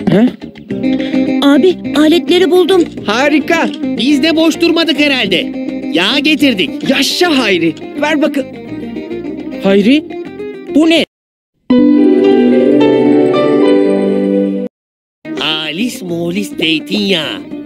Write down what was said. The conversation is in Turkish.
Ha? Abi aletleri buldum. Harika. Biz de boş durmadık herhalde. Yağ getirdik. Yaşa Hayri. Ver bakın. Hayri? Bu ne? Halis muhlis zeytinyağı.